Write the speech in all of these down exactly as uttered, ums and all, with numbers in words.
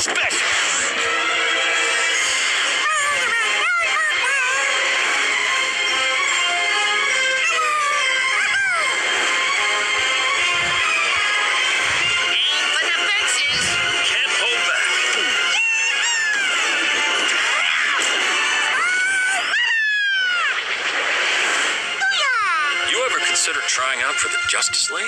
special. Aim for the fences. Can't hold back. You ever consider trying out for the Justice League?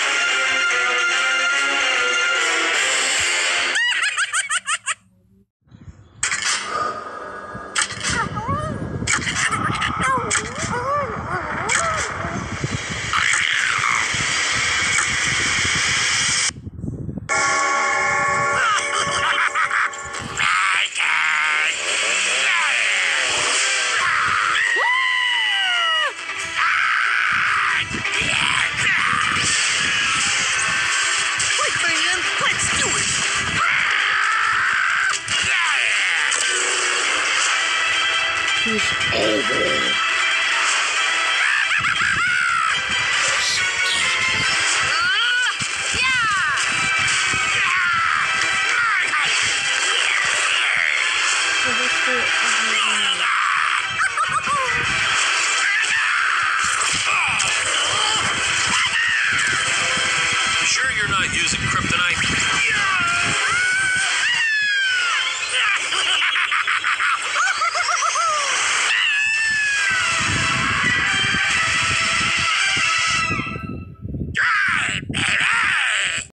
He's angry. Sure you're not using kryptonite?